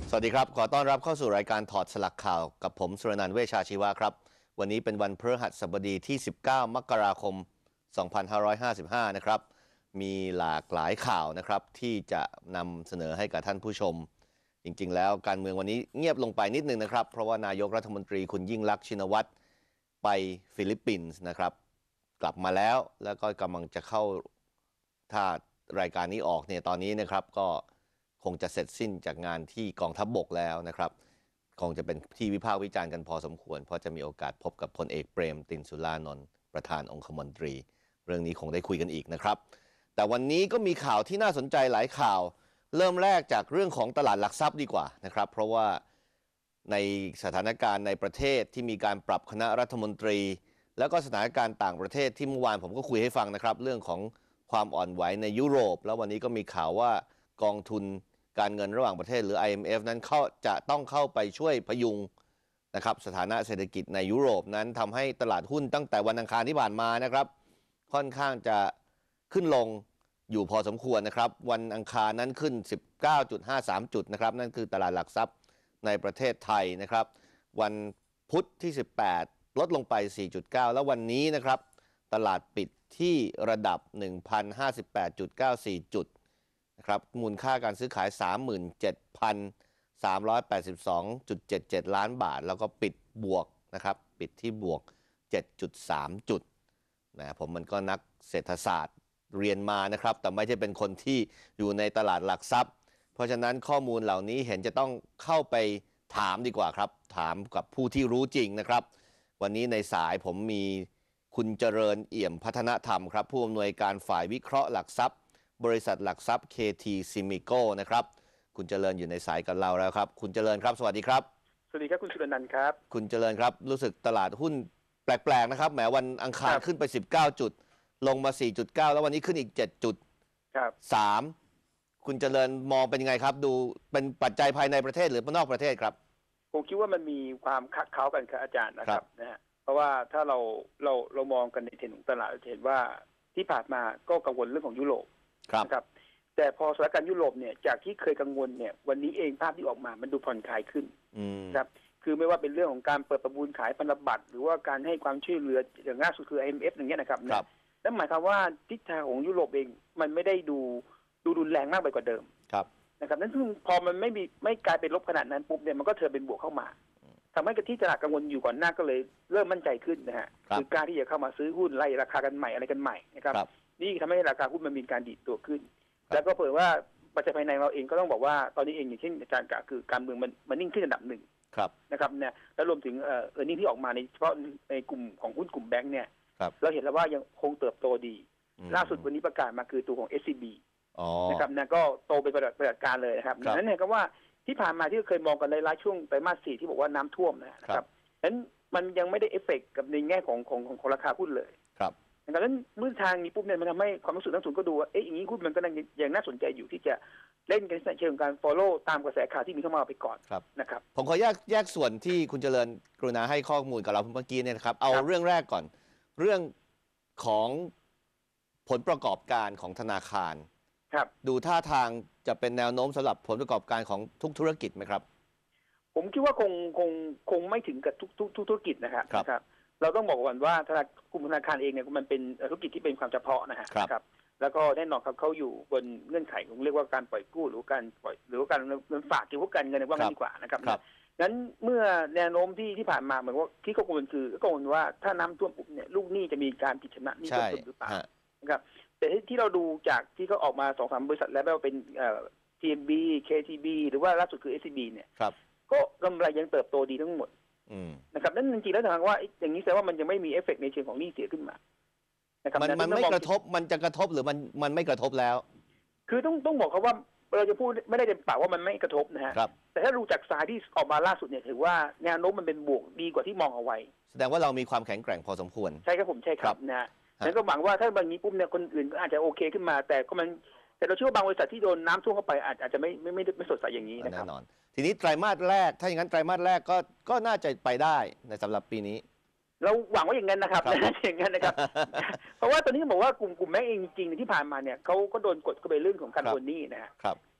สวัสดีครับขอต้อนรับเข้าสู่รายการถอดสลักข่าวกับผมสุรนันท์เวชชาชีวะครับวันนี้เป็นวันพฤหัสบดีที่19มกราคม2555นะครับมีหลากหลายข่าวนะครับที่จะนำเสนอให้กับท่านผู้ชมจริงๆแล้วการเมืองวันนี้เงียบลงไปนิดนึงนะครับเพราะว่านายกรัฐมนตรีคุณยิ่งลักษณ์ชินวัตรไปฟิลิปปินส์นะครับกลับมาแล้วก็กำลังจะเข้าถ้ารายการนี้ออกเนี่ยตอนนี้นะครับก็คงจะเสร็จสิ้นจากงานที่กองทัพบกแล้วนะครับคงจะเป็นที่วิพากษ์วิจารณ์กันพอสมควรเพราะจะมีโอกาสพบกับพลเอกเปรมติณสุรานนท์ประธานองคมนตรีเรื่องนี้คงได้คุยกันอีกนะครับแต่วันนี้ก็มีข่าวที่น่าสนใจหลายข่าวเริ่มแรกจากเรื่องของตลาดหลักทรัพย์ดีกว่านะครับเพราะว่าในสถานการณ์ในประเทศที่มีการปรับคณะรัฐมนตรีแล้วก็สถานการณ์ต่างประเทศที่เมื่อวานผมก็คุยให้ฟังนะครับเรื่องของความอ่อนไหวในยุโรปแล้ววันนี้ก็มีข่าวว่ากองทุนการเงินระหว่างประเทศหรือ IMF นั้นจะต้องเข้าไปช่วยพยุงนะครับสถานะเศรษฐกิจในยุโรปนั้นทำให้ตลาดหุ้นตั้งแต่วันอังคารที่ผ่านมานะครับค่อนข้างจะขึ้นลงอยู่พอสมควรนะครับวันอังคารนั้นขึ้น 19.53 จุดนะครับนั่นคือตลาดหลักทรัพย์ในประเทศไทยนะครับวันพุธที่18ลดลงไป 4.9 แล้ววันนี้นะครับตลาดปิดที่ระดับ 1,058.94 จุดนะครับมูลค่าการซื้อขาย 37,382.77 ล้านบาทแล้วก็ปิดบวกนะครับปิดที่บวก 7.3 จุดนะผมมันก็นักเศรษฐศาสตร์เรียนมานะครับแต่ไม่ใช่เป็นคนที่อยู่ในตลาดหลักทรัพย์เพราะฉะนั้นข้อมูลเหล่านี้เห็นจะต้องเข้าไปถามดีกว่าครับถามกับผู้ที่รู้จริงนะครับวันนี้ในสายผมมีคุณเจริญเอี่ยมพัฒนธรรมครับผู้อำนวยการฝ่ายวิเคราะห์หลักทรัพย์บริษัทหลักทรัพย์ KT Simico นะครับคุณเจริญอยู่ในสายกับเราแล้วครับคุณเจริญครับสวัสดีครับสวัสดีครับคุณสุรนันท์ครับคุณเจริญครับรู้สึกตลาดหุ้นแปลกๆนะครับแหมวันอังคารขึ้นไป19จุดลงมา 4.9 แล้ววันนี้ขึ้นอีก7จุดครับ 3คุณเจริญมองเป็นยังไงครับดูเป็นปัจจัยภายในประเทศหรือนอกประเทศครับผมคิดว่ามันมีความคักเค้ากันครับอาจารย์นะครับนะฮะเพราะว่าถ้าเรามองกันในเทรนด์ของตลาดจะเห็นว่าที่ผ่านมาก็กังวลเรื่องของยุโรปนะครับแต่พอสถานการณ์ยุโรปเนี่ยจากที่เคยกังวลเนี่ยวันนี้เองภาพที่ออกมามันดูผ่อนคลายขึ้นครับคือไม่ว่าเป็นเรื่องของการเปิดประมูลขายพันธบัตรหรือว่าการให้ความช่วยเหลืออย่างล่าสุดคือ IMF อย่างเงี้ยนะครับนั่นหมายความว่าทิศทางของยุโรปเองมันไม่ได้ดูรุนแรงมากไปกว่าเดิมนะครับนั้นพอมันไม่กลายเป็นลบขนาดนั้นปุ๊บเนี่ยมันก็เทิร์นเป็นบวกเข้ามาทำให้ที่ตลาดกังวลอยู่ก่อนหน้าก็เลยเริ่มมั่นใจขึ้นนะฮะคือกล้าที่จะเข้ามาซื้อหุ้นไล่ราคากันใหม่อะไรกันใหม่นะครับนี่ทำให้ราคาหุ้นมันมีการดีดตัวขึ้นแล้วก็เผื่อว่าปัจจัยภายในเราเองก็ต้องบอกว่าตอนนี้เองอย่างเช่นอาจารย์กะคือการเมืองมันนิ่งขึ้นอันดับหนึ่งนะครับเนี่ยแล้วรวมถึงนี่ที่ออกมาในเฉพาะในกลุ่มของหุ้นกลุ่มแบงก์เนี่ยเราเห็นแล้วว่ายังคงเติบโตดีล่าสุดวันนี้ประกาศมาคือตัวของ SCB นะครับนะก็โตเป็นปฏิบัติการเลยนะครับนั้นเนี่ยก็ว่าที่ผ่านมาที่เคยมองกันในรายช่วงไตรมาส 4ที่บอกว่าน้ำท่วมนะครับนั้นมันยังไม่ได้เอฟเฟกต์กับในแง่ของราคาหุ้นเลยดังนั้นเมื่อทางนี้ปุ๊บเนี่ยมันทำให้ความรู้สึกนักลงทุนก็ดูว่าอย่างนี้หุ้นมันก็ยังน่าสนใจอยู่ที่จะเล่นกันในเชิงการ follow ตามกระแสข่าวที่มีเข้ามาไปก่อนนะครับผมขอแยกส่วนที่คุณเจริญกรุณาให้ข้อมูลกับเราเมื่อกี้เนี่ยนะครับเอาเรื่องแรกก่อนเรื่องของผลประกอบการของธนาคารดูท่าทางจะเป็นแนวโน้มสำหรับผลประกอบการของทุกธุรกิจไหมครับผมคิดว่าคงไม่ถึงกับทุกธุรกิจนะครับเราต้องบอกก่อนว่ากลุ่มธนาคารเองเนี่ยมันเป็นธุรกิจที่เป็นความเฉพาะนะครับแล้วก็แน่นอนครับเขาอยู่บนเงื่อนไขของเรียกว่าการปล่อยกู้หรือการเงินฝากเกี่ยวกับการเงินว่างั้นดีกว่านะครับงั้นเมื่อแนวโน้มที่ผ่านมาเหมือนว่าที่กังวลคือกังวลว่าถ้าน้ำท่วมปุ๊บเนี่ยลูกหนี้จะมีการผิดชำระหนี้เพิ่มขึ้นหรือเปล่านะครับแต่ที่เราดูจากที่เขาออกมา 2-3 บริษัทแล้วไม่ว่าเป็นTMB KTB หรือว่าล่าสุดคือ SCB เนี่ยก็กำไรยังเติบโตดีทั้งหมดนะครับนั่นจริงๆแล้วทางว่าอย่างนี้แสดงว่ามันยังไม่มีเอฟเฟกต์ในเชิงของหนี้เสียขึ้นมานะครับมันไม่กระทบมันจะกระทบหรือมันไม่กระทบแล้วคือต้องบอกเขาว่าเราจะพูดไม่ได้เต็มปากว่ามันไม่กระทบนะฮะแต่ถ้าดูจากสายที่ออกมาล่าสุดเนี่ยถือว่าแนวโน้มมันเป็นบวกดีกว่าที่มองเอาไว้แสดงว่าเรามีความแข็งแกร่งพอสมควรใช่ครับผมใช่ครับนะฮะแล้วก็หวังว่าถ้าบางนี้ปุ๊บเนี่ยคนอื่นก็อาจจะโอเคขึ้นมาแต่เราเชื่อว่าบางบริษัทที่โดนน้ำท่วมเข้าไปอาจจะไม่สดใสอย่างนี้นะครับแน่นอนทีนี้ไตรมาสแรกถ้าอย่างนั้นไตรมาสแรกก็น่าจะไปได้ในสำหรับปีนี้เราหวังว่าอย่างนั้นนะครับอย่างนั้นนะครับเพราะว่าตอนนี้บอกว่ากลุ่มแม่เองจริงๆที่ผ่านมาเนี่ยเขาก็โดนกดเข้าไปเรื่องของการโอนหนี้นะครับ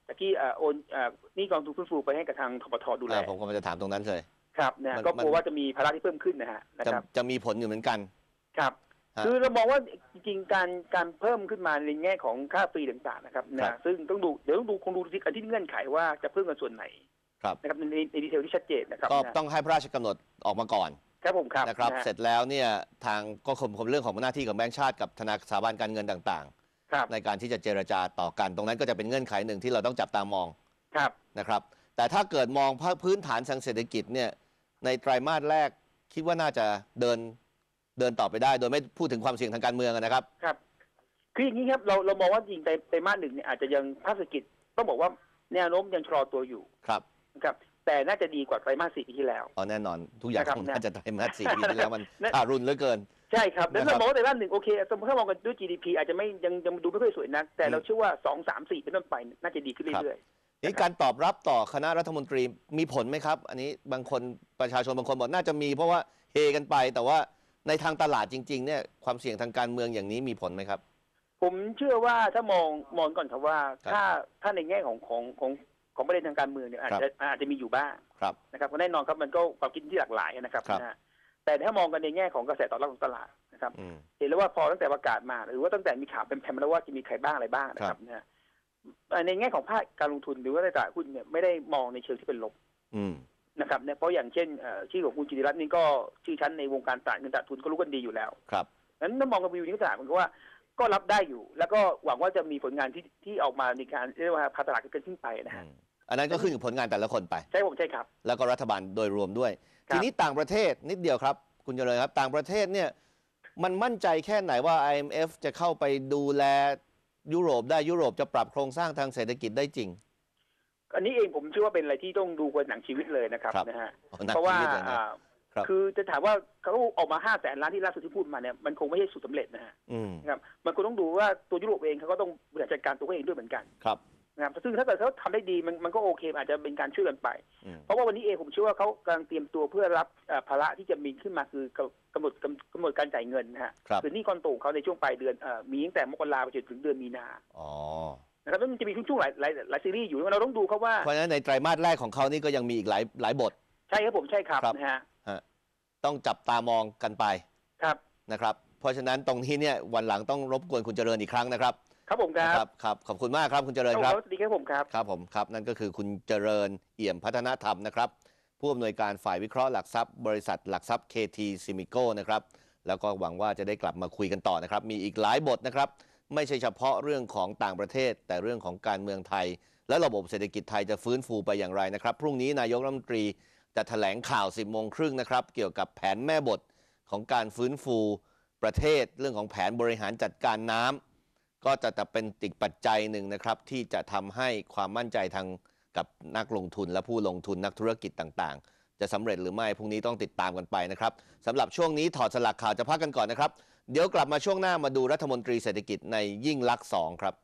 ตะกี้โอนนี่กองทุนฟื้นฟูไปให้กับทางธปทดูแลผมก็จะถามตรงนั้นเลยครับนะก็กลัวว่าจะมีภาระที่เพิ่มขึ้นนะครับจะมีผลอยู่เหมือนกันครับคือเรามองว่าจริงๆการเพิ่มขึ้นมาในแง่ของค่าฟรีต่างๆนะครับนะซึ่งต้องดูเดี๋ยวต้องดูคงดูที่เงื่อนไขว่าจะเพิ่มกันส่วนไหนนะครับในดีเทลที่ชัดเจนนะครับก็ต้องให้พระราชกำหนดออกมาก่อนครับผมครับนะครับเสร็จแล้วเนี่ยทางก็คงเรื่องของหน้าที่ของแบงก์ชาติกับธนาคารสถาบันการเงินต่างๆในการที่จะเจรจาต่อกันตรงนั้นก็จะเป็นเงื่อนไขหนึ่งที่เราต้องจับตามองนะครับแต่ถ้าเกิดมองพื้นฐานทางเศรษฐกิจเนี่ยในไตรมาสแรกคิดว่าน่าจะเดินต่อไปได้โดยไม่พูดถึงความเสี่ยงทางการเมืองนะครับคืออย่างนี้ครับเรามองว่าจริงไตรมาสหนึ่งเนี่ยอาจจะยังภาคเศรษฐกิจต้องบอกว่าแนวโน้มยังชะลอตัวอยู่นะครับแต่น่าจะดีกว่าไตรมาส 4 ปีที่แล้วแน่นอนทุกอย่างคงน่าจะไตรมาส 4 ปีที่แล้วมันทารุณเหลือเกินใช่ครับแล้วเรามองว่าไตรมาส 1โอเคสมมติถ้ามองกันด้วย GDP อาจจะไม่ยังดูไม่ค่อยสวยนักแต่เราเชื่อว่า2 3 4เป็นต้นไปน่าจะดีขึ้นเรื่อยๆนี่การตอบรับต่อคณะรัฐมนตรีมีผลไหมครับอันนี้บางคนประชาชนบางคนบอกน่าจะมีเพราะว่าเฮกันไปแต่ว่าในทางตลาดจริงๆเนี่ยความเสี่ยงทางการเมืองอย่างนี้มีผลไหมครับผมเชื่อว่าถ้ามองก่อนครับว่าถ้าในแง่ของประเด็นทางการเมืองเนี่ยอาจจะมีอยู่บ้างนะครับแน่นอนครับมันก็ความคิดที่หลากหลายนะครับแต่ถ้ามองกันในแง่ของกระแสตอบรับของตลาดนะครับเห็นแล้วว่าพอตั้งแต่ประกาศมาหรือว่าตั้งแต่มีข่าวเป็นแผ่นมาแล้วว่าจะมีใครบ้างอะไรบ้างนะครับในแง่ของภาคการลงทุนหรือว่าในตลาดหุ้นเนี่ยไม่ได้มองในเชิงที่เป็นลบนะครับเนี่ยเพราะอย่างเช่นชื่อของคุณจิติรัตน์นี่ก็ชื่อชั้นในวงการตลาดเงินตลาดทุนก็รู้กันดีอยู่แล้วนั้นถ้ามองกับวิวนี้ตลาดมันก็ว่าก็รับได้อยู่แล้วก็หวังว่าจะมีผลงานที่ออกมาในการเรียกว่าพาตลาดขึ้นไปนะฮะอันนั้นก็ขึ้นกับผลงานแต่ละคนไปใช่ผมใช่ครับแล้วก็รัฐบาลโดยรวมด้วยทีนี้ต่างประเทศนิดเดียวครับคุณเจริญครับต่างประเทศเนี่ยมันมั่นใจแค่ไหนว่า IMF จะเข้าไปดูแลยุโรปได้ยุโรปจะปรับโครงสร้างทางเศรษฐกิจได้จริงอันนี้เองผมเชื่อว่าเป็นอะไรที่ต้องดูกันหนังชีวิตเลยนะครับนะฮะเพราะว่าคือจะถามว่าเขาออกมา500,000 ล้านที่ล่าสุดที่พูดมาเนี่ยมันคงไม่ใช่สูตรสำเร็จนะฮะนะครับมันก็ต้องดูว่าตัวยุโรปเองเขาก็ต้องบริหารจัดการตัวเองด้วยเหมือนกันนะครับซึ่งถ้าเกิดเขาทำได้ดีมันก็โอเคอาจจะเป็นการช่วยกันไปเพราะว่าวันนี้เองผมเชื่อว่าเขากำลังเตรียมตัวเพื่อรับภาระที่จะมีขึ้นมาคือกำหนดการจ่ายเงินนะฮะคือนี่ก้อนโตเขาในช่วงปลายเดือนมีตั้งแต่มกราไปจนถึงเดือนมีนานะครับมันจะมีช่วงหลายซีรีส์อยู่เราต้องดูเขาว่าเพราะฉะนั้นในไตรมาสแรกของเขานี่ก็ยังมีอีกหลายบทใช่ครับผมใช่ครับนะฮะต้องจับตามองกันไปนะครับเพราะฉะนั้นตรงนี้เนี่ยวันหลังต้องรบกวนคุณเจริญอีกครั้งนะครับครับผมครับขอบคุณมากครับคุณเจริญครับสวัสดีครับผมครับนั่นก็คือคุณเจริญเอี่ยมพัฒนธรรมนะครับผู้อำนวยการฝ่ายวิเคราะห์หลักทรัพย์บริษัทหลักทรัพย์ KT Simico นะครับแล้วก็หวังว่าจะได้กลับมาคุยกันต่อนะครับมีอีกหลายบทนะครับไม่ใช่เฉพาะเรื่องของต่างประเทศแต่เรื่องของการเมืองไทยและระบบเศรษฐกิจไทยจะฟื้นฟูไปอย่างไรนะครับพรุ่งนี้นายกรัฐมนตรีจะแถลงข่าว 10 โมงครึ่งนะครับเกี่ยวกับแผนแม่บทของการฟื้นฟูประเทศเรื่องของแผนบริหารจัดการน้ำก็จะเป็นอีกปัจจัยหนึ่งนะครับที่จะทำให้ความมั่นใจทางกับนักลงทุนและผู้ลงทุนนักธุรกิจต่างๆจะสำเร็จหรือไม่พรุ่งนี้ต้องติดตามกันไปนะครับสำหรับช่วงนี้ถอดสลักข่าวจะพักกันก่อนนะครับเดี๋ยวกลับมาช่วงหน้ามาดูรัฐมนตรีเศรษฐกิจในยิ่งลักษณ์2ครับ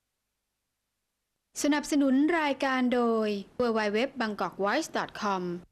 สนับสนุนรายการโดย www.bangkokvoice.com